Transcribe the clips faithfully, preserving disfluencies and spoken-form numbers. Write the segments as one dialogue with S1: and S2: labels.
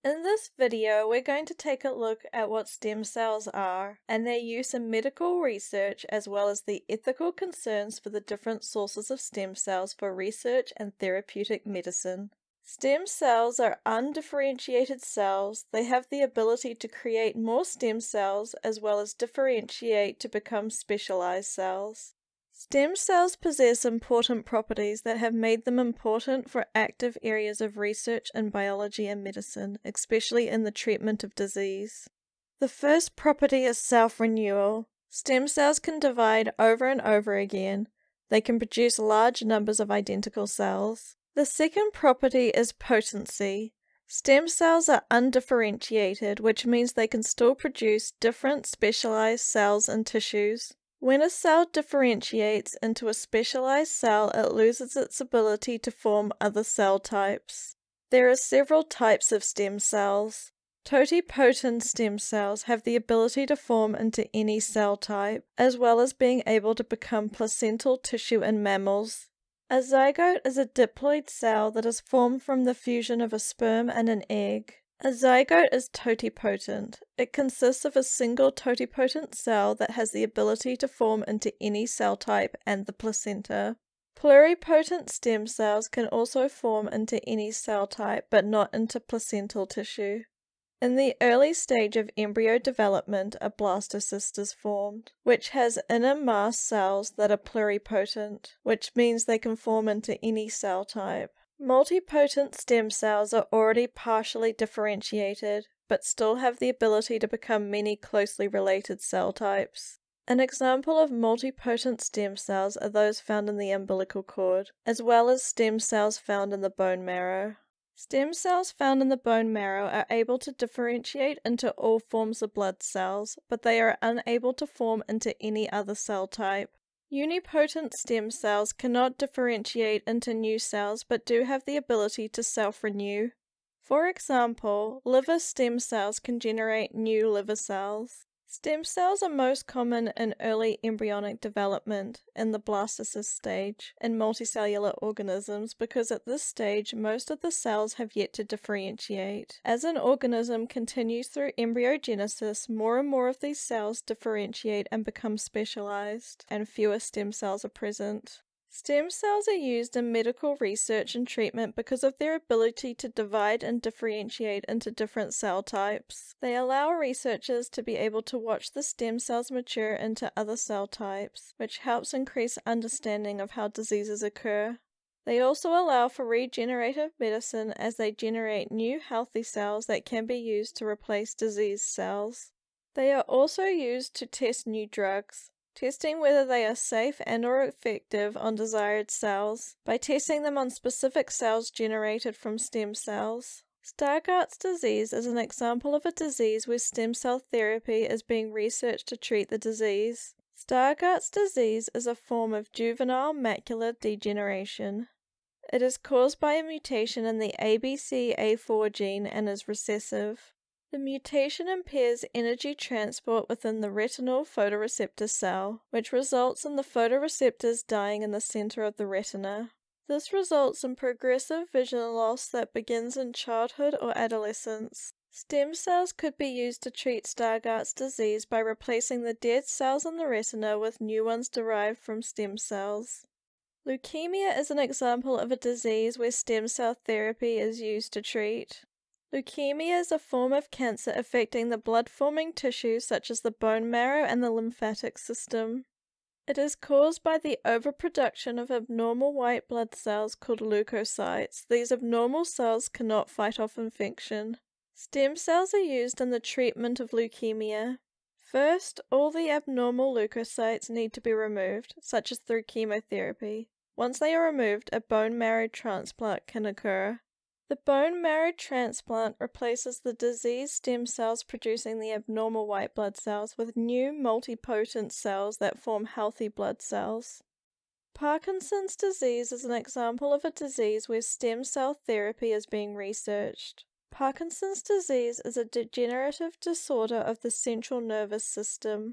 S1: In this video, we're going to take a look at what stem cells are and their use in medical research, as well as the ethical concerns for the different sources of stem cells for research and therapeutic medicine. Stem cells are undifferentiated cells. They have the ability to create more stem cells as well as differentiate to become specialized cells. Stem cells possess important properties that have made them important for active areas of research in biology and medicine, especially in the treatment of disease. The first property is self-renewal. Stem cells can divide over and over again. They can produce large numbers of identical cells. The second property is potency. Stem cells are undifferentiated, which means they can still produce different specialized cells and tissues. When a cell differentiates into a specialized cell, it loses its ability to form other cell types. There are several types of stem cells. Totipotent stem cells have the ability to form into any cell type, as well as being able to become placental tissue in mammals. A zygote is a diploid cell that is formed from the fusion of a sperm and an egg. A zygote is totipotent. It consists of a single totipotent cell that has the ability to form into any cell type and the placenta. Pluripotent stem cells can also form into any cell type, but not into placental tissue. In the early stage of embryo development, a blastocyst is formed, which has inner mast cells that are pluripotent, which means they can form into any cell type. Multipotent stem cells are already partially differentiated, but still have the ability to become many closely related cell types. An example of multipotent stem cells are those found in the umbilical cord, as well as stem cells found in the bone marrow. Stem cells found in the bone marrow are able to differentiate into all forms of blood cells, but they are unable to form into any other cell type. Unipotent stem cells cannot differentiate into new cells but do have the ability to self-renew. For example, liver stem cells can generate new liver cells. Stem cells are most common in early embryonic development, in the blastocyst stage, in multicellular organisms because at this stage most of the cells have yet to differentiate. As an organism continues through embryogenesis, more and more of these cells differentiate and become specialized, and fewer stem cells are present. Stem cells are used in medical research and treatment because of their ability to divide and differentiate into different cell types. They allow researchers to be able to watch the stem cells mature into other cell types, which helps increase understanding of how diseases occur. They also allow for regenerative medicine as they generate new healthy cells that can be used to replace diseased cells. They are also used to test new drugs, testing whether they are safe and or effective on desired cells by testing them on specific cells generated from stem cells. Stargardt's disease is an example of a disease where stem cell therapy is being researched to treat the disease. Stargardt's disease is a form of juvenile macular degeneration. It is caused by a mutation in the A B C A four gene and is recessive. The mutation impairs energy transport within the retinal photoreceptor cell, which results in the photoreceptors dying in the center of the retina. This results in progressive vision loss that begins in childhood or adolescence. Stem cells could be used to treat Stargardt's disease by replacing the dead cells in the retina with new ones derived from stem cells. Leukemia is an example of a disease where stem cell therapy is used to treat. Leukemia is a form of cancer affecting the blood-forming tissues such as the bone marrow and the lymphatic system. It is caused by the overproduction of abnormal white blood cells called leukocytes. These abnormal cells cannot fight off infection. Stem cells are used in the treatment of leukemia. First, all the abnormal leukocytes need to be removed, such as through chemotherapy. Once they are removed, a bone marrow transplant can occur. The bone marrow transplant replaces the diseased stem cells producing the abnormal white blood cells with new multipotent cells that form healthy blood cells. Parkinson's disease is an example of a disease where stem cell therapy is being researched. Parkinson's disease is a degenerative disorder of the central nervous system.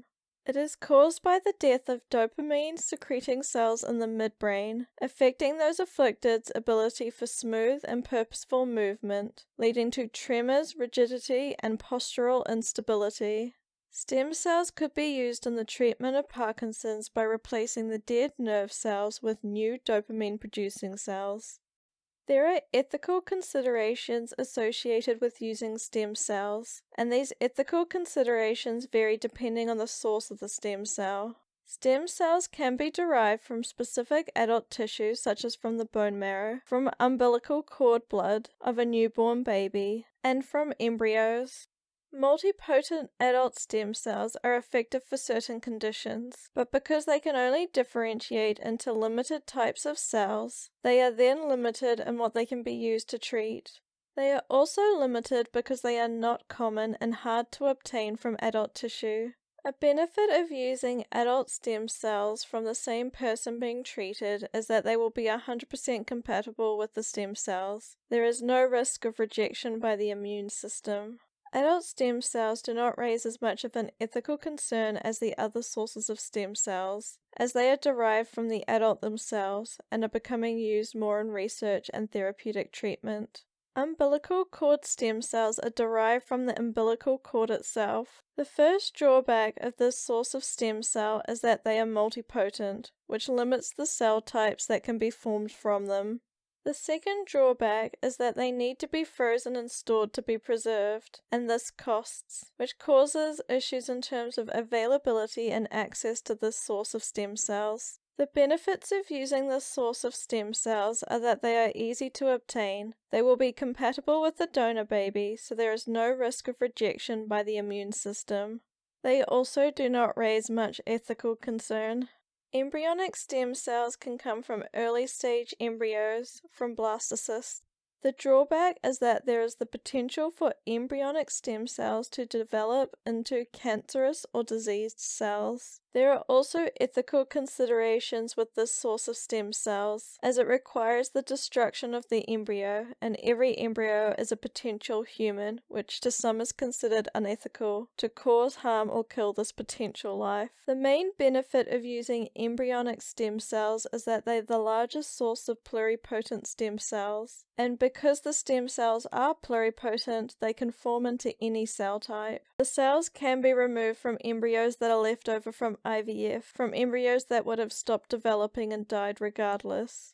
S1: It is caused by the death of dopamine-secreting cells in the midbrain, affecting those afflicted's ability for smooth and purposeful movement, leading to tremors, rigidity, and postural instability. Stem cells could be used in the treatment of Parkinson's by replacing the dead nerve cells with new dopamine-producing cells. There are ethical considerations associated with using stem cells, and these ethical considerations vary depending on the source of the stem cell. Stem cells can be derived from specific adult tissues such as from the bone marrow, from umbilical cord blood of a newborn baby, and from embryos. Multipotent adult stem cells are effective for certain conditions, but because they can only differentiate into limited types of cells, they are then limited in what they can be used to treat. They are also limited because they are not common and hard to obtain from adult tissue. A benefit of using adult stem cells from the same person being treated is that they will be one hundred percent compatible with the stem cells. There is no risk of rejection by the immune system. Adult stem cells do not raise as much of an ethical concern as the other sources of stem cells, as they are derived from the adult themselves and are becoming used more in research and therapeutic treatment. Umbilical cord stem cells are derived from the umbilical cord itself. The first drawback of this source of stem cell is that they are multipotent, which limits the cell types that can be formed from them. The second drawback is that they need to be frozen and stored to be preserved, and this costs, which causes issues in terms of availability and access to this source of stem cells. The benefits of using this source of stem cells are that they are easy to obtain, they will be compatible with the donor baby, so there is no risk of rejection by the immune system. They also do not raise much ethical concern. Embryonic stem cells can come from early-stage embryos, from blastocysts. The drawback is that there is the potential for embryonic stem cells to develop into cancerous or diseased cells. There are also ethical considerations with this source of stem cells, as it requires the destruction of the embryo, and every embryo is a potential human, which to some is considered unethical, to cause harm or kill this potential life. The main benefit of using embryonic stem cells is that they are the largest source of pluripotent stem cells, and because the stem cells are pluripotent, they can form into any cell type. The cells can be removed from embryos that are left over from I V F, from embryos that would have stopped developing and died regardless.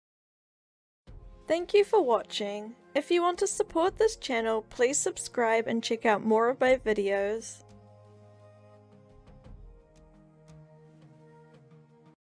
S1: Thank you for watching. If you want to support this channel, please subscribe and check out more of my videos.